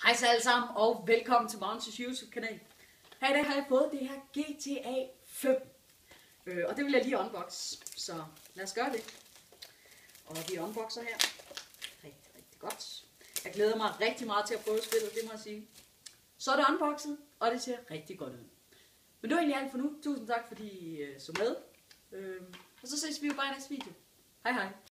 Hej så alle sammen, og velkommen til Monsters YouTube-kanal. Her i dag har jeg fået det her GTA 5. Og det vil jeg lige unboxe, så lad os gøre det. Og vi unboxer her. Rigtig godt. Jeg glæder mig rigtig meget til at prøve spillet, det må jeg sige. Så er det unboxet, og det ser rigtig godt ud. Men det var egentlig alt for nu. Tusind tak, fordi I så med. Og så ses vi jo bare i næste video. Hej hej.